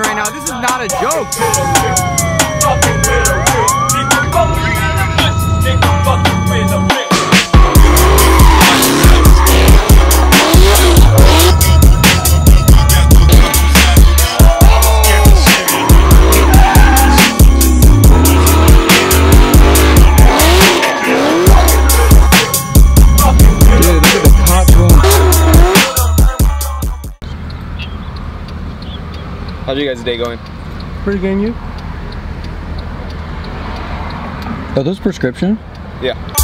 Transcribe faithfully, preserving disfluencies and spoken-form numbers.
right now. This is not a joke. How's you guys' day going? Pretty good, you? Are those prescription? Yeah.